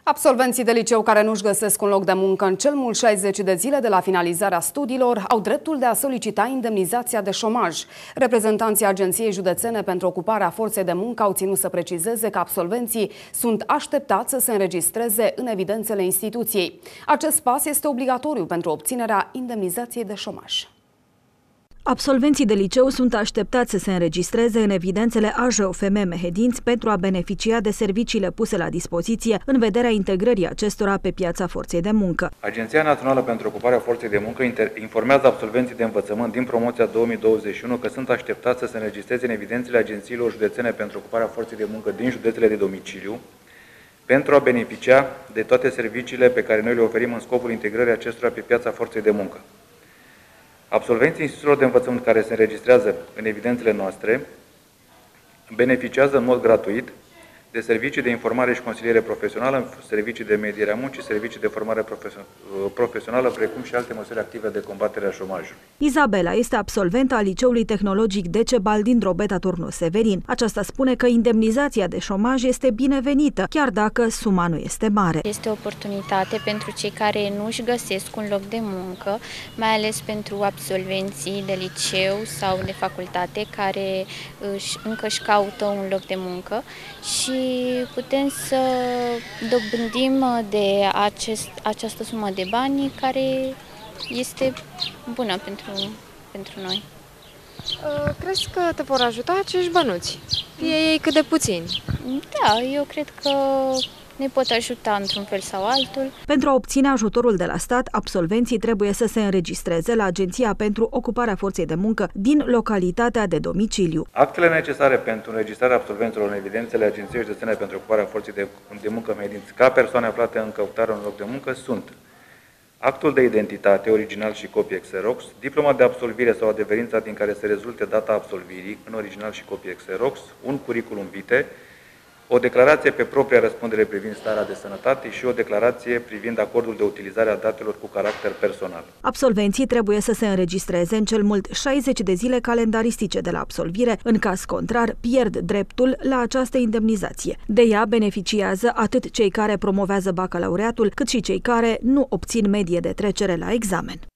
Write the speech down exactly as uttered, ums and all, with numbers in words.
Absolvenții de liceu care nu-și găsesc un loc de muncă în cel mult șaizeci de zile de la finalizarea studiilor au dreptul de a solicita indemnizația de șomaj. Reprezentanții Agenției Județene pentru Ocuparea Forței de Muncă au ținut să precizeze că absolvenții sunt așteptați să se înregistreze în evidențele instituției. Acest pas este obligatoriu pentru obținerea indemnizației de șomaj. Absolvenții de liceu sunt așteptați să se înregistreze în evidențele A J O F M Mehedinți pentru a beneficia de serviciile puse la dispoziție în vederea integrării acestora pe piața forței de muncă. Agenția Națională pentru Ocuparea Forței de Muncă informează absolvenții de învățământ din promoția două mii douăzeci și unu că sunt așteptați să se înregistreze în evidențele agențiilor județene pentru ocuparea forței de muncă din județele de domiciliu pentru a beneficia de toate serviciile pe care noi le oferim în scopul integrării acestora pe piața forței de muncă. Absolvenții instituțiilor de învățământ care se înregistrează în evidențele noastre beneficiază în mod gratuit de servicii de informare și consiliere profesională, servicii de mediere a muncii, servicii de formare profesională, precum și alte măsuri active de combatere a șomajului. Izabela este absolventă a Liceului Tehnologic Decebal din Drobeta Turnu Severin. Aceasta spune că indemnizația de șomaj este binevenită, chiar dacă suma nu este mare. Este o oportunitate pentru cei care nu își găsesc un loc de muncă, mai ales pentru absolvenții de liceu sau de facultate care își, încă își caută un loc de muncă și putem să dobândim de acest, această sumă de bani care este bună pentru, pentru noi. Crezi că te vor ajuta acești bănuți? Fie ei cât de puțini. Da, eu cred că ne pot ajuta într-un fel sau altul. Pentru a obține ajutorul de la stat, absolvenții trebuie să se înregistreze la Agenția pentru Ocuparea Forței de Muncă din localitatea de domiciliu. Actele necesare pentru înregistrarea absolvenților în evidențele Agenției Județene pentru Ocuparea Forței de, de Muncă Mehedinți ca persoane aflate în căutarea unui loc de muncă sunt actul de identitate, original și copie Xerox, diploma de absolvire sau adeverința din care se rezulte data absolvirii, în original și copie Xerox, un curriculum vitae, o declarație pe propria răspundere privind starea de sănătate și o declarație privind acordul de utilizare a datelor cu caracter personal. Absolvenții trebuie să se înregistreze în cel mult șaizeci de zile calendaristice de la absolvire. În caz contrar, pierd dreptul la această indemnizație. De ea beneficiază atât cei care promovează bacalaureatul, cât și cei care nu obțin medie de trecere la examen.